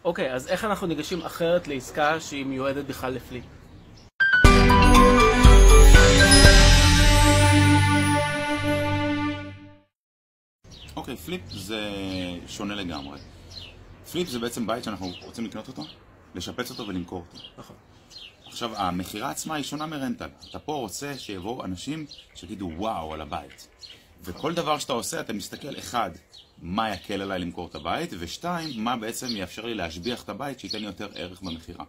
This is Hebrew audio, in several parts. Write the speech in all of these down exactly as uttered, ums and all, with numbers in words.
אוקיי, אז איך אנחנו ניגשים אחרת לעסקה שהיא מיועדת בכלל לפליפ? אוקיי, פליפ זה שונה לגמרי. פליפ זה בעצם בית שאנחנו רוצים לקנות אותו, לשפץ אותו ולמכור אותו. נכון. עכשיו, המחירה עצמה היא שונה מרנטל. אתה פה רוצה שיבואו אנשים שיגידו וואו על הבית. וכל דבר שאתה עושה, אתה מסתכל, אחד, מה יקל עליי למכור את הבית, ושתיים, מה בעצם יאפשר לי להשביח את הבית שייתן לי יותר ערך במחירה.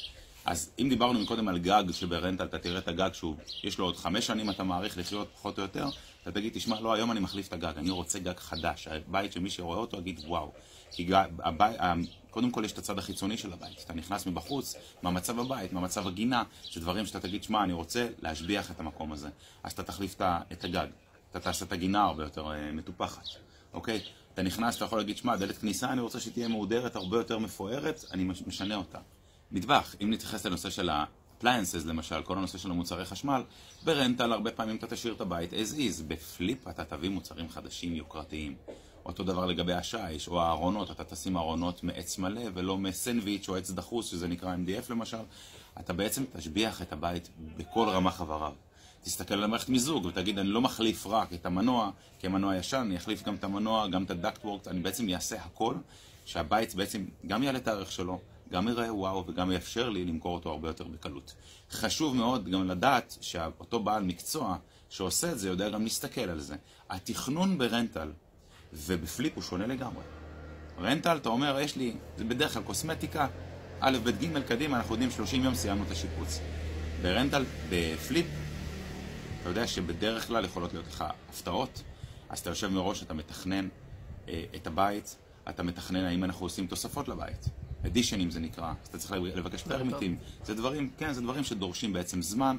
אז אם דיברנו מקודם על גג שברנטל, אתה תראה את הגג שהוא, יש לו עוד חמש שנים אתה מעריך לחיות פחות או יותר, אתה תגיד, תשמע, לא, היום אני מחליף את הגג, אני רוצה גג חדש, הבית שמי שרואה אותו יגיד וואו. כי גג, הבית, קודם כל יש את הצד החיצוני של הבית, אתה נכנס מבחוץ, מהמצב הבית, מהמצב הגינה, זה דברים שאתה תגיד, שמע, אני רוצה להשביח את המקום הזה, אז אתה תחליף את הגג, אתה תעשה את הגינה הרבה יותר מטופחת, אוקיי? אתה נכנס, אתה יכול להגיד, שמע, דלת כניסה, אני רוצה שתהיה מעודרת, הרבה יותר מפוארת, אני משנה אותה. מטבח, אם נתייחס לנושא של ה-appliances, למשל, כל הנושא של המוצרי חשמל, ברנטל הרבה פעמים אתה תשאיר את הבית as is, בפליפ אתה תביא מוצרים חדשים יוקרתיים. אותו דבר לגבי השיש או הארונות, אתה תשים ארונות מעץ מלא ולא מסנדוויץ' או עץ דחוס, שזה נקרא אם די אף למשל, אתה בעצם תשביח את הבית בכל רמה חבריו. תסתכל על המערכת מיזוג ותגיד, אני לא מחליף רק את המנוע, כי המנוע ישן, אני אחליף גם את המנוע, גם את הדקטוורק, אני בעצם אעשה הכל, שהבית בעצם גם יעלה את הערך שלו, גם יראה וואו וגם יאפשר לי למכור אותו הרבה יותר בקלות. חשוב מאוד גם לדעת שאותו בעל מקצוע שעושה את זה יודע גם להסתכל על זה. התכנון ברנטל ובפליפ הוא שונה לגמרי. רנטל, אתה אומר, יש לי, זה בדרך כלל קוסמטיקה, א' ב' ג' קדימה, אנחנו יודעים שלושים יום סיימנו את השיפוץ. ברנטל, בפליפ, אתה יודע שבדרך כלל יכולות להיות לך הפתעות, אז אתה יושב מראש, אתה מתכנן אה, את הבית, אתה מתכנן האם אנחנו עושים תוספות לבית. אדישנים זה נקרא, אז אתה צריך לבקש פרמיטים. זה דברים, כן, זה דברים שדורשים בעצם זמן,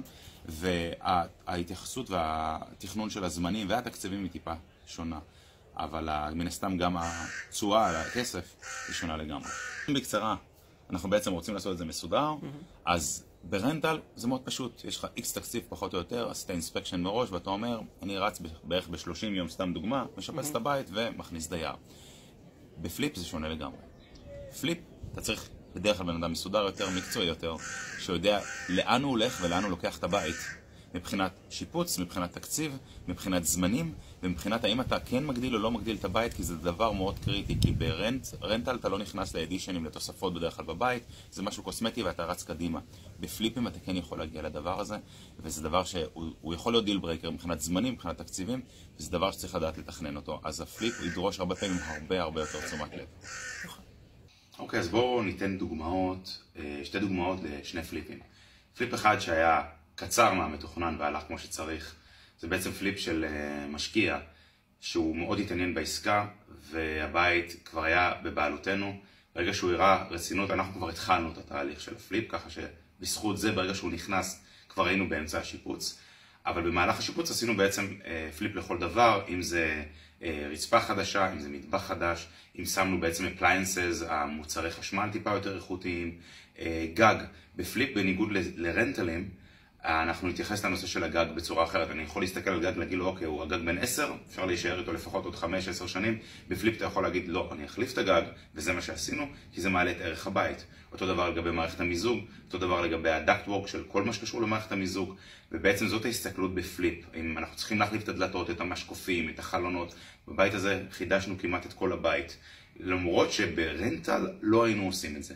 וההתייחסות והתכנון של הזמנים והתקציבים היא טיפה שונה. אבל מן הסתם גם התשואה על הכסף היא שונה לגמרי. בקצרה, אנחנו בעצם רוצים לעשות את זה מסודר, אז ברנטל זה מאוד פשוט, יש לך איקס תקציב פחות או יותר, עשית אינספקשן מראש ואתה אומר, אני רץ בערך ב-שלושים יום, סתם דוגמה, משפץ את הבית ומכניס דייר. בפליפ זה שונה לגמרי. פליפ, אתה צריך בדרך כלל בן אדם מסודר יותר, מקצועי יותר, שיודע לאן הוא הולך ולאן הוא לוקח את הבית. מבחינת שיפוץ, מבחינת תקציב, מבחינת זמנים, ומבחינת האם אתה כן מגדיל או לא מגדיל את הבית, כי זה דבר מאוד קריטי, כי ברנטל אתה לא נכנס לאדישנים, לתוספות בדרך כלל בבית, זה משהו קוסמטי ואתה רץ קדימה. בפליפים אתה כן יכול להגיע לדבר הזה, וזה דבר שהוא יכול להיות דיל ברייקר מבחינת זמנים, מבחינת תקציבים, וזה דבר שצריך לדעת לתכנן אותו. אז הפליפ הוא ידרוש הרבה פעמים הרבה הרבה יותר תשומת לב. אוקיי, אז בואו ניתן דוגמאות, שתי דוגמאות לשני פליפים. פליפ אחד שהיה קצר מהמתוכנן והלך כמו שצריך, זה בעצם פליפ של משקיע שהוא מאוד התעניין בעסקה והבית כבר היה בבעלותנו. ברגע שהוא הראה רצינות, אנחנו כבר התחלנו את התהליך של הפליפ, ככה שבזכות זה ברגע שהוא נכנס כבר היינו באמצע השיפוץ. אבל במהלך השיפוץ עשינו בעצם פליפ לכל דבר, אם זה רצפה חדשה, אם זה מטבח חדש, אם שמנו בעצם appliances, המוצרי חשמל טיפה יותר איכותיים, גג. בפליפ בניגוד לרנטלים, אנחנו נתייחס לנושא של הגג בצורה אחרת. אני יכול להסתכל על גג ולהגיד לו, אוקיי, הוא הגג בן עשר, אפשר להישאר איתו לפחות עוד חמש עשר שנים. בפליפ אתה יכול להגיד, לא, אני אחליף את הגג, וזה מה שעשינו, כי זה מעלה את ערך הבית. אותו דבר לגבי מערכת המיזוג, אותו דבר לגבי הדקטוורק של כל מה שקשור למערכת המיזוג, ובעצם זאת ההסתכלות בפליפ. אם אנחנו צריכים להחליף את הדלתות, את המשקופים, את החלונות, בבית הזה חידשנו כמעט את כל הבית, למרות שברנטל לא היינו עושים את זה.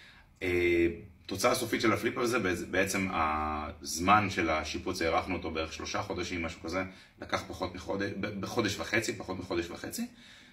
תוצאה הסופית של הפליפ הזה, בעצם הזמן של השיפוץ, הערכנו אותו בערך שלושה חודשים, משהו כזה, לקח פחות מחודש, בחודש וחצי, פחות מחודש וחצי,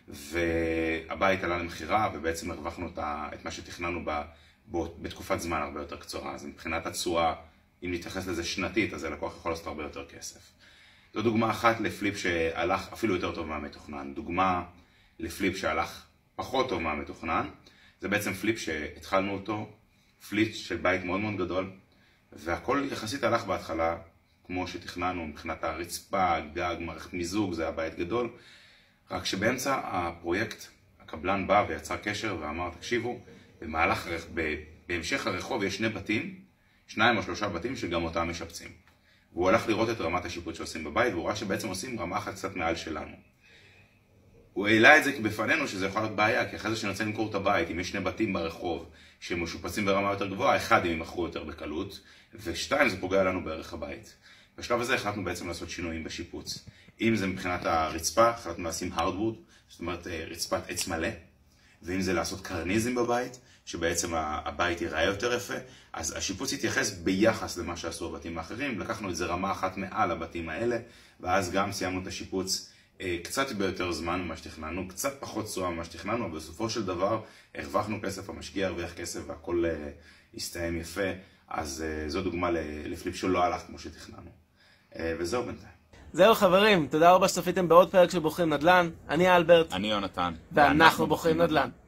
והבית עלה למחירה, ובעצם הרווחנו את מה שתכננו בתקופת זמן הרבה יותר קצרה. אז מבחינת התשואה, אם נתייחס לזה שנתית, אז הלקוח יכול לעשות הרבה יותר כסף. זו דוגמה אחת לפליפ שהלך אפילו יותר טוב מהמתוכנן. דוגמה לפליפ שהלך פחות טוב מהמתוכנן, זה בעצם פליפ שהתחלנו אותו, פליפ של בית מאוד מאוד גדול, והכל יחסית הלך בהתחלה כמו שתכננו מבחינת הרצפה, גג, מערכת מיזוג, זה הבית גדול, רק שבאמצע הפרויקט הקבלן בא ויצר קשר ואמר, תקשיבו, במהלך, בהמשך הרחוב יש שני בתים, שניים או שלושה בתים שגם אותם משפצים. והוא הלך לראות את רמת השיפוץ שעושים בבית, והוא ראה שבעצם עושים רמה אחת קצת מעל שלנו. הוא העלה את זה בפנינו שזה יכול להיות בעיה, כי אחרי זה שנרצה למכור את הבית, אם יש שני בתים ברחוב שמשופצים ברמה יותר גבוהה, אחד הם ימכרו יותר בקלות, ושתיים זה פוגע לנו בערך הבית. בשלב הזה החלטנו בעצם לעשות שינויים בשיפוץ. אם זה מבחינת הרצפה, החלטנו לשים הארדווד, זאת אומרת רצפת עץ מלא, ואם זה לעשות קרניזם בבית, שבעצם הבית ייראה יותר יפה, אז השיפוץ יתייחס ביחס למה שעשו הבתים האחרים, לקחנו את זה רמה אחת מעל הבתים האלה, ואז גם סיימנו את השיפוץ קצת ביותר זמן ממה שתכננו, קצת פחות תשואה ממה שתכננו, אבל בסופו של דבר הרווחנו כסף, המשקיע הרוויח כסף והכל הסתיים יפה, אז זו דוגמה לפליפ שלא הלך כמו שתכננו. וזהו בינתיים. זהו חברים, תודה רבה שצפיתם בעוד פרק של בוחרים נדל"ן. אני אלברט. אני יונתן. ואנחנו בוחרים נדל"ן.